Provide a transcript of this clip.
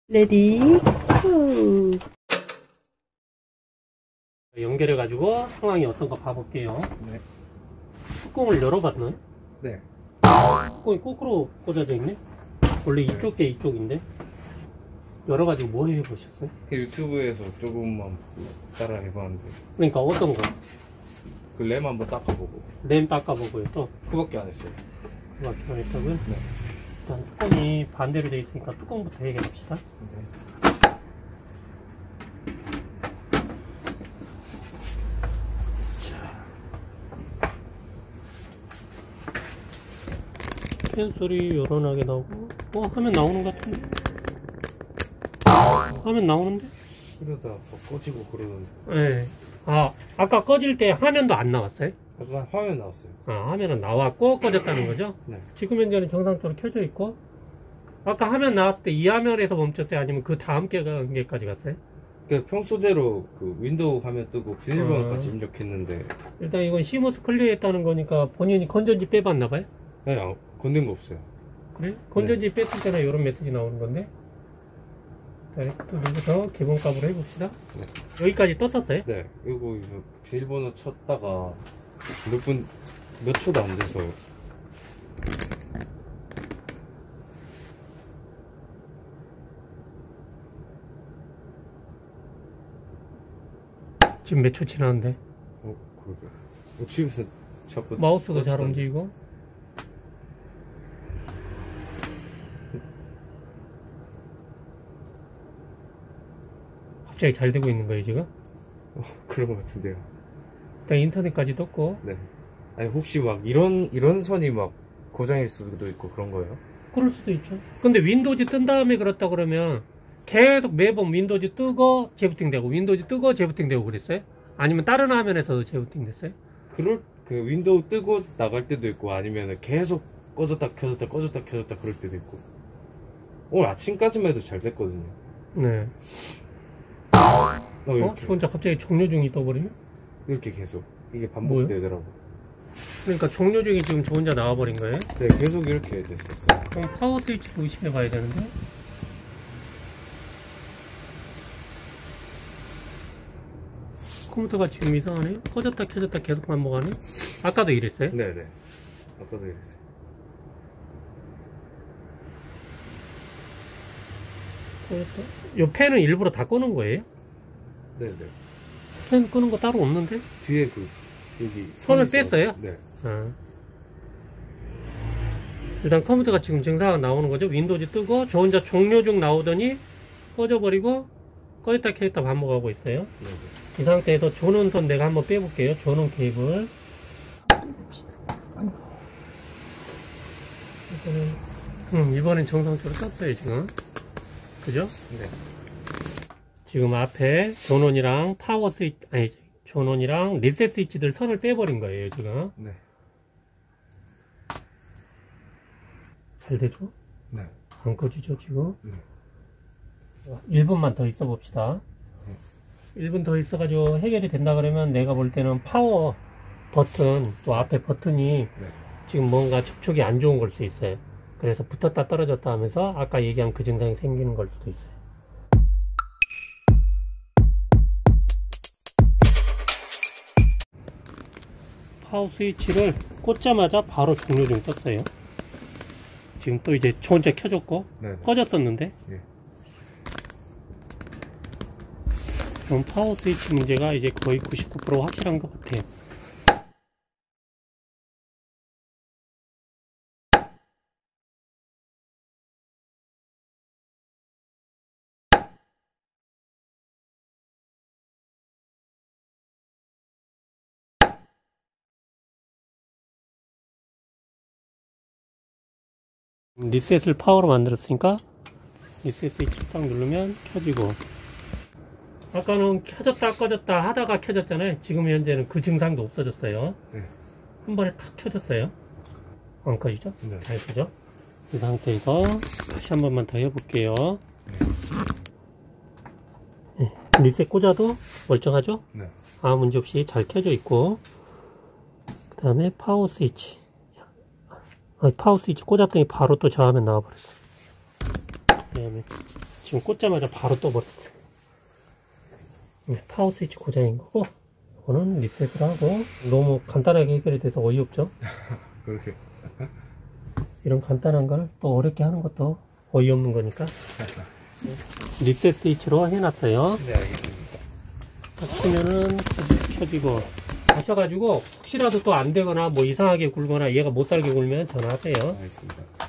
레디 후. 연결해 가지고 상황이 어떤가 봐볼게요. 네. 뚜껑을 열어봤나요? 네. 뚜껑이 거꾸로 꽂아져 있네. 원래 이쪽 게 이쪽인데. 열어가지고 뭐 해보셨어요? 유튜브에서 조금만 따라 해봤는데 그러니까 어떤 거? 그 램 한번 닦아보고 램 닦아보고요. 또 그밖에 안 했어요. 그밖에 안 했다고요? 네. 일단 뚜껑이 반대로 되어 있으니까 뚜껑부터 해결합시다. 네. 팬 소리 요란하게 나오고, 화면 나오는 것 같은데? 화면 나오는데? 그러다 뭐 꺼지고 그러는데 네. 아까 꺼질 때 화면도 안 나왔어요? 약간 화면 나왔어요. 화면은 나왔고 꺼졌다는 거죠? 네. 지금 현재는 정상적으로 켜져 있고, 아까 화면 나왔을 때 이 화면에서 멈췄어요? 아니면 그 다음 개까지 갔어요? 그러니까 평소대로 그 윈도우 화면 뜨고 비밀번호까지 입력했는데 일단 이건 시모스 클리어 했다는 거니까 본인이 건전지 빼봤나봐요? 그냥 건든 거 없어요. 그래? 건전지 뺐을 때나 이런 메시지 나오는 건데. 자, 또 누구서 기본값으로 해봅시다. 네. 여기까지 떴었어요? 네. 이거 비밀번호 쳤다가 몇 초도 안 돼서 지금 몇 초 지났는데? 그러게. 집에서 자꾸 마우스도 잘 움직이고. 갑자기 잘 되고 있는 거예요, 지금? 그런 것 같은데요. 일단 인터넷까지 떴고. 네. 아니 혹시 막 이런 선이 막 고장일 수도 있고 그런 거예요? 그럴 수도 있죠. 근데 윈도우즈 뜬 다음에 그렇다 그러면 계속 매번 윈도우즈 뜨고 재부팅 되고 윈도우즈 뜨고 재부팅 되고 그랬어요? 아니면 다른 화면에서도 재부팅 됐어요? 그 윈도우 뜨고 나갈 때도 있고 아니면 계속 꺼졌다 켜졌다 꺼졌다 켜졌다 그럴 때도 있고. 오늘 아침까지만 해도 잘 됐거든요. 네. 이렇게. 저 혼자 갑자기 종료 중이 떠버리면? 이렇게 계속 이게 반복되더라고. 그러니까 종료 중이 지금 저 혼자 나와버린 거예요? 네, 계속 이렇게 됐었어요. 그럼 파워 스위치도 의심해 봐야 되는데. 컴퓨터가 지금 이상하네요? 꺼졌다 켜졌다 계속 반복하네? 아까도 이랬어요? 네네. 아까도 이랬어요. 요 펜은 일부러 다 끄는 거예요? 네네. 펜 끄는 거 따로 없는데? 뒤에 여기 선을 뺐어요? 네. 일단 컴퓨터가 지금 증상이 나오는 거죠. 윈도우즈 뜨고 저 혼자 종료 중 나오더니 꺼져버리고 꺼졌다 켜졌다 반복하고 있어요. 네네. 이 상태에서 전원선 내가 한번 빼볼게요. 전원 케이블. 이번엔 정상적으로 떴어요 지금. 그죠? 네. 지금 앞에 전원이랑 파워 스위치, 전원이랑 리셋 스위치들 선을 빼버린 거예요 지금. 네. 잘 되죠? 네. 안 꺼지죠 지금? 네. 1분만 더 있어 봅시다. 1분 더 있어가지고 해결이 된다 그러면 내가 볼 때는 파워 버튼, 또 앞에 버튼이 네. 지금 뭔가 접촉이 안 좋은 걸 수 있어요. 그래서 붙었다 떨어졌다 하면서 아까 얘기한 그 증상이 생기는 걸 수도 있어요. 파워 스위치를 꽂자마자 바로 종료 중 떴어요. 지금 또 이제 저 혼자 켜졌고 네. 꺼졌었는데 네. 그럼 파워 스위치 문제가 이제 거의 99% 확실한 것 같아요. 리셋을 파워로 만들었으니까 리셋 스위치 딱 누르면 켜지고, 아까는 켜졌다 꺼졌다 하다가 켜졌잖아요. 지금 현재는 그 증상도 없어졌어요. 네. 한 번에 탁 켜졌어요. 안 꺼지죠? 네. 잘 켜죠? 이 상태에서 다시 한 번만 더 해볼게요. 네. 리셋 꽂아도 멀쩡하죠? 네. 아무 문제 없이 잘 켜져 있고, 그 다음에 파워 스위치. 파워 스위치 꽂았더니 바로 또 저 화면 나와버렸어요. 그 다음에 지금 꽂자마자 바로 떠버렸어요. 네, 파워 스위치 고장인 거고, 이거는 리셋을 하고, 너무 간단하게 해결이 돼서 어이없죠? 그렇게. 이런 간단한 걸 또 어렵게 하는 것도 어이없는 거니까. 리셋 스위치로 해놨어요. 네, 알겠습니다. 딱 키면은 켜지고, 하셔가지고, 혹시라도 또 안 되거나, 뭐 이상하게 굴거나, 얘가 못 살게 굴면 전화하세요. 알겠습니다.